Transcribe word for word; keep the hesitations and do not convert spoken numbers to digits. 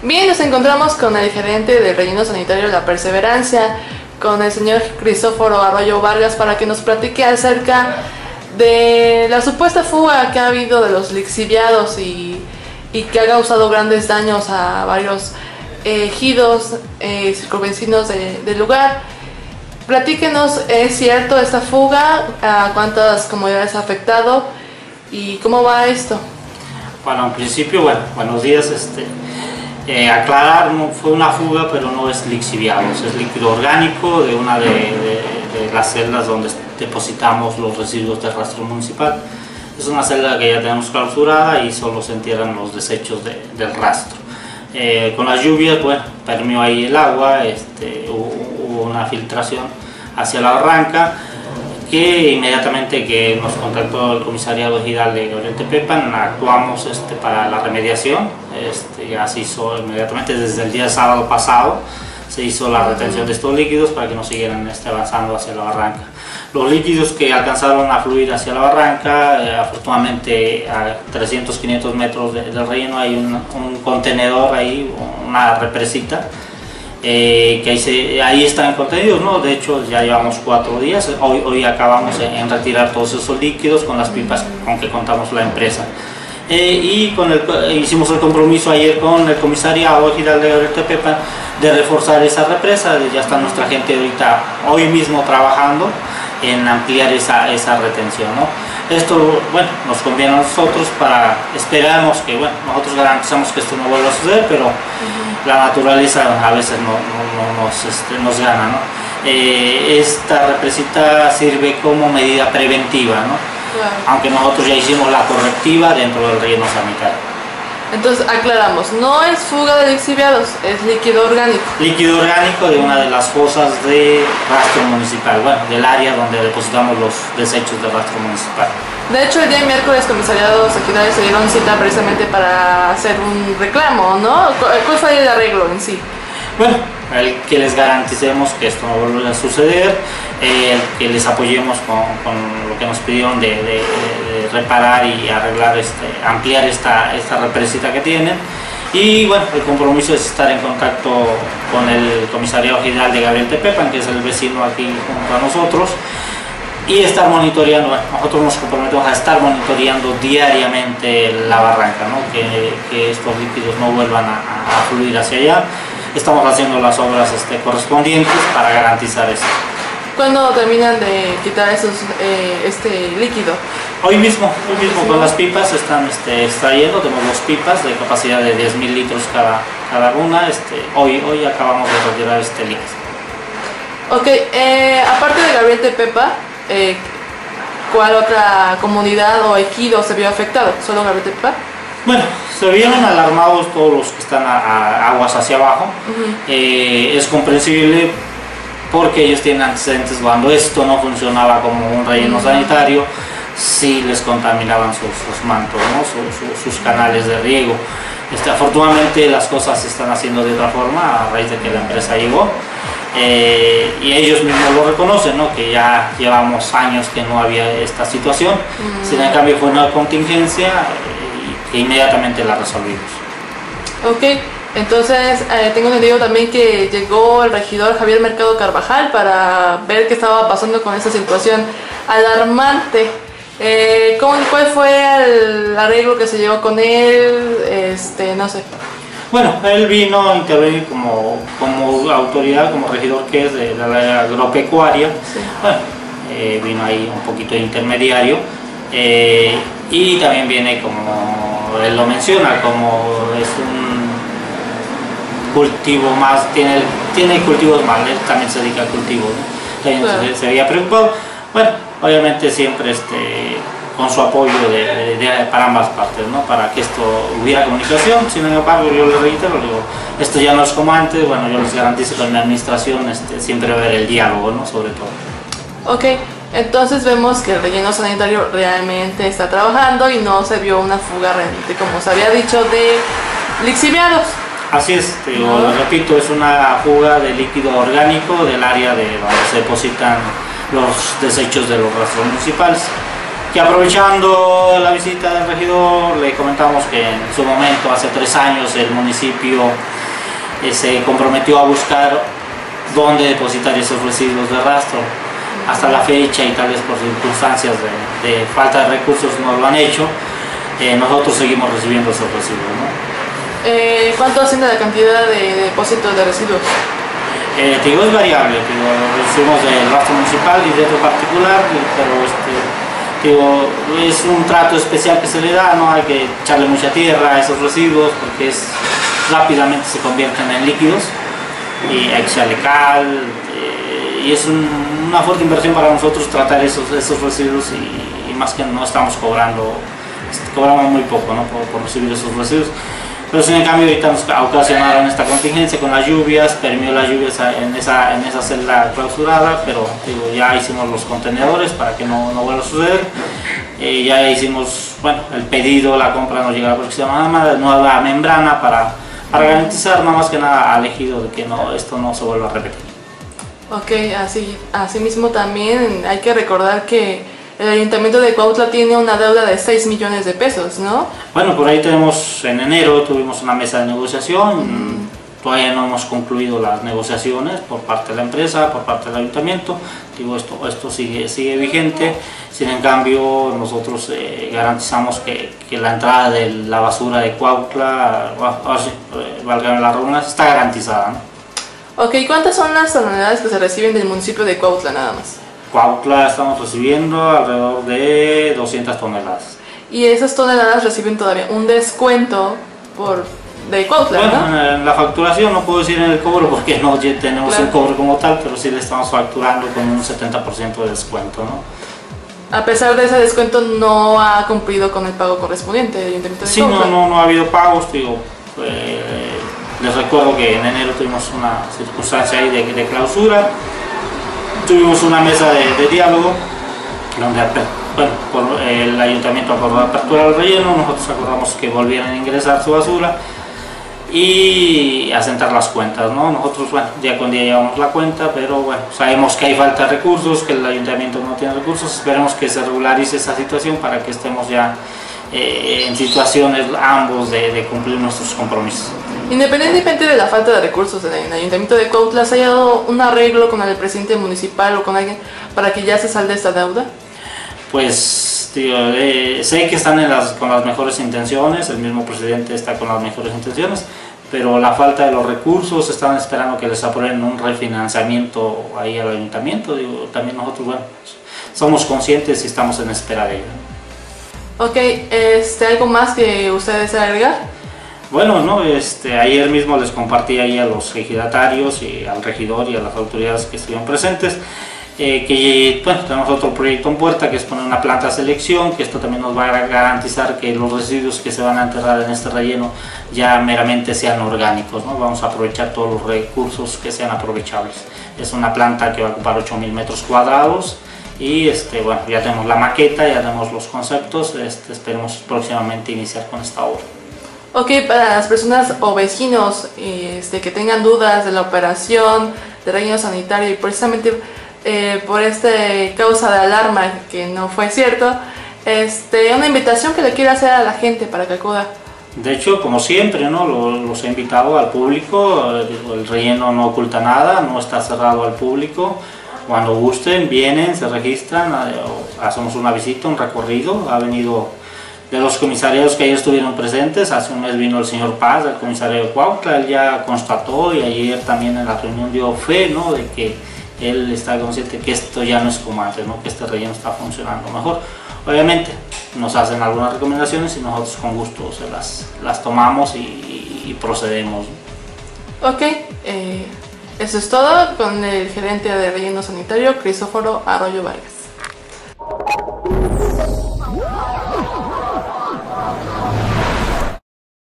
Bien, nos encontramos con el gerente del relleno sanitario La Perseverancia, con el señor Cristóforo Arroyo Vargas, para que nos platique acerca de la supuesta fuga que ha habido de los lixiviados y, y que ha causado grandes daños a varios eh, ejidos eh, circunvecinos de, del lugar. Platíquenos, ¿es cierto esta fuga? ¿A cuántas comunidades ha afectado? ¿Y cómo va esto? Bueno, en principio, bueno, buenos días. Este, eh, aclarar, no fue una fuga, pero no es lixiviados, es líquido orgánico de una de, de, de las celdas donde depositamos los residuos del rastro municipal. Es una celda que ya tenemos clausurada y solo se entierran los desechos de, del rastro. Eh, con las lluvias, bueno, permeó ahí el agua, este, hubo, hubo una filtración hacia la barranca, que inmediatamente que nos contactó el comisariado ejidal de Gabriel Tepepan, actuamos este, para la remediación. Este, ya se hizo inmediatamente desde el día sábado pasado, se hizo la retención de estos líquidos para que no siguieran este, avanzando hacia la barranca. Los líquidos que alcanzaron a fluir hacia la barranca, eh, afortunadamente a trescientos a quinientos metros de, del relleno hay un, un contenedor ahí, una represita, Eh, que ahí, se, ahí están contenidos, ¿no? De hecho ya llevamos cuatro días, hoy, hoy acabamos en, en retirar todos esos líquidos con las pipas con que contamos la empresa. Eh, y con el, hicimos el compromiso ayer con el comisariado ejidal de Gabriel Tepepan de reforzar esa represa. Ya está nuestra gente ahorita, hoy mismo, trabajando en ampliar esa, esa retención, ¿no? Esto, bueno, nos conviene a nosotros para, esperamos que, bueno, nosotros garantizamos que esto no vuelva a suceder, pero uh-huh. la naturaleza a veces no, no, no nos, este, nos gana, ¿no? Eh, esta represita sirve como medida preventiva, ¿no? Claro. Aunque nosotros ya hicimos la correctiva dentro del relleno sanitario. Entonces aclaramos, no es fuga de lixiviados, es líquido orgánico. Líquido orgánico de una de las fosas de rastro municipal, bueno, del área donde depositamos los desechos del rastro municipal. De hecho, el día miércoles comisariados ejidales se dieron cita precisamente para hacer un reclamo, ¿no? ¿Cuál fue el arreglo en sí? Bueno, el que les garanticemos que esto no vuelva a suceder, eh, el que les apoyemos con, con lo que nos pidieron de, de, de reparar y arreglar, este, ampliar esta, esta represita que tienen. Y bueno, el compromiso es estar en contacto con el comisariado general de Gabriel Tepepan, que es el vecino aquí junto a nosotros, y estar monitoreando. Bueno, nosotros nos comprometemos a estar monitoreando diariamente la barranca, ¿no? que, que estos líquidos no vuelvan a, a fluir hacia allá. Estamos haciendo las obras este, correspondientes para garantizar eso. ¿Cuándo terminan de quitar esos, eh, este líquido? Hoy mismo, hoy mismo con las pipas están este, extrayendo. Tenemos dos pipas de capacidad de diez mil litros cada, cada una. Este, hoy, hoy acabamos de retirar este líquido. Ok, eh, aparte de Gabriel Tepepan, eh, ¿cuál otra comunidad o ejido se vio afectado? ¿Solo Gabriel Tepepan? Bueno, se vieron alarmados todos los que están a, a aguas hacia abajo. Uh-huh. eh, es comprensible porque ellos tienen antecedentes cuando esto no funcionaba como un relleno uh-huh. sanitario, sí les contaminaban sus, sus mantos, ¿no? sus, sus, sus canales de riego. Este, afortunadamente las cosas se están haciendo de otra forma a raíz de que la empresa llegó. Eh, y ellos mismos lo reconocen, ¿no? Que ya llevamos años que no había esta situación. Uh-huh. Sin en cambio fue una contingencia que inmediatamente la resolvimos. Ok, entonces eh, tengo entendido también que llegó el regidor Javier Mercado Carvajal para ver qué estaba pasando con esta situación alarmante. Eh, ¿cómo, ¿Cuál fue el arreglo que se llevó con él? Este, no sé. Bueno, él vino a intervenir como, como autoridad, como regidor que es de, de la agropecuaria. Sí. Bueno, eh, vino ahí un poquito de intermediario. Eh, y también viene, como él lo menciona, como es un cultivo más, tiene, tiene cultivos más, él también se dedica al cultivo, ¿no? También claro. se, se había preocupado. Bueno, obviamente siempre este, con su apoyo de, de, de, para ambas partes, ¿no? Para que esto hubiera comunicación. Sin embargo, yo le reitero, digo, esto ya no es como antes. Bueno, yo les garantizo que en la administración este, siempre va a haber el diálogo, ¿no? Sobre todo. Ok. Entonces vemos que el relleno sanitario realmente está trabajando y no se vio una fuga realmente, como se había dicho, de lixiviados. Así es, te digo, ¿no? Lo repito, es una fuga de líquido orgánico del área de donde se depositan los desechos de los rastros municipales. Que aprovechando la visita del regidor, le comentamos que en su momento, hace tres años, el municipio eh, se comprometió a buscar dónde depositar esos residuos de rastro. Hasta la fecha, y tal vez por circunstancias de, de falta de recursos no lo han hecho, eh, nosotros seguimos recibiendo esos residuos, ¿no? Eh, ¿Cuánto asciende la cantidad de depósitos de residuos? Eh, te digo, es variable, digo, recibimos del rastro municipal y de otro particular, pero este, digo, es un trato especial que se le da, no hay que echarle mucha tierra a esos residuos porque es, rápidamente se convierten en líquidos y hay que echarle cal, eh, y es un, una fuerte inversión para nosotros tratar esos, esos residuos y, y más que no estamos cobrando, cobramos muy poco, ¿no? por, por recibir esos residuos. Pero sin en cambio ahorita nos ocasionaron esta contingencia con las lluvias, permió las lluvias en esa, en esa celda clausurada, pero digo, ya hicimos los contenedores para que no, no vuelva a suceder. Eh, ya hicimos, bueno, el pedido, la compra nos llega la próxima semana, nueva membrana para, para garantizar nada más que nada al ejido de que no, esto no se vuelva a repetir. Ok, así, así mismo también hay que recordar que el Ayuntamiento de Cuautla tiene una deuda de seis millones de pesos, ¿no? Bueno, por ahí tenemos, en enero tuvimos una mesa de negociación, mm. todavía no hemos concluido las negociaciones por parte de la empresa, por parte del Ayuntamiento, digo, esto, esto sigue, sigue vigente, sin en cambio nosotros eh, garantizamos que, que la entrada de la basura de Cuautla, eh, valga la redundancia, está garantizada, ¿no? Ok, ¿cuántas son las toneladas que se reciben del municipio de Cuautla nada más? Cuautla estamos recibiendo alrededor de doscientas toneladas. Y esas toneladas reciben todavía un descuento por de Cuautla, bueno, ¿no? En la facturación no puedo decir en el cobro porque no tenemos claro. un cobro como tal, pero sí le estamos facturando con un setenta por ciento de descuento, ¿no? A pesar de ese descuento no ha cumplido con el pago correspondiente del Ayuntamiento de Sí, Cuautla. no, no, no ha habido pagos, digo, eh, les recuerdo que en enero tuvimos una circunstancia ahí de, de clausura. Tuvimos una mesa de, de diálogo donde bueno, por el ayuntamiento acordó apertura del relleno, nosotros acordamos que volvieran a ingresar su basura y asentar las cuentas, ¿no? Nosotros, bueno, día con día llevamos la cuenta, pero bueno, sabemos que hay falta de recursos, que el ayuntamiento no tiene recursos, esperemos que se regularice esa situación para que estemos ya eh, en situaciones ambos de, de cumplir nuestros compromisos. Independientemente de la falta de recursos en el Ayuntamiento de Cuautla, ¿se ha dado un arreglo con el presidente municipal o con alguien para que ya se salde esta deuda? Pues tío, eh, sé que están en las, con las mejores intenciones, el mismo presidente está con las mejores intenciones, pero la falta de los recursos, están esperando que les aprueben un refinanciamiento ahí al ayuntamiento. Digo, también nosotros, bueno, somos conscientes y estamos en espera de ello. Ok, este, ¿algo más que ustedes agregar? Bueno, no, este, ayer mismo les compartí ahí a los ejidatarios y al regidor y a las autoridades que estuvieron presentes eh, que bueno, tenemos otro proyecto en puerta que es poner una planta de selección, que esto también nos va a garantizar que los residuos que se van a enterrar en este relleno ya meramente sean orgánicos, ¿no? Vamos a aprovechar todos los recursos que sean aprovechables. Es una planta que va a ocupar ocho mil metros cuadrados y este, bueno, ya tenemos la maqueta, ya tenemos los conceptos, este, esperemos próximamente iniciar con esta obra. Ok, para las personas o vecinos este, que tengan dudas de la operación de relleno sanitario y precisamente eh, por esta causa de alarma que no fue cierto, este, una invitación que le quiero hacer a la gente para que acuda. De hecho, como siempre, ¿no? los he invitado al público, el relleno no oculta nada, no está cerrado al público. Cuando gusten, vienen, se registran, hacemos una visita, un recorrido. Ha venido de los comisariados que ayer estuvieron presentes, hace un mes vino el señor Paz del comisario de Cuautla, él ya constató y ayer también en la reunión dio fe, ¿no? De que él está consciente que esto ya no es como antes, ¿no? Que este relleno está funcionando mejor. Obviamente nos hacen algunas recomendaciones y nosotros con gusto se las, las tomamos y, y procedemos. Ok, eh, eso es todo con el gerente de relleno sanitario, Crisóforo Arroyo Vargas.